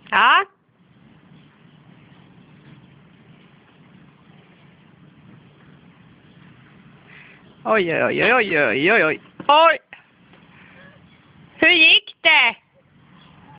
Ja. Oj, oj, oj, oj, oj, oj, oj. Oj! Hur gick det?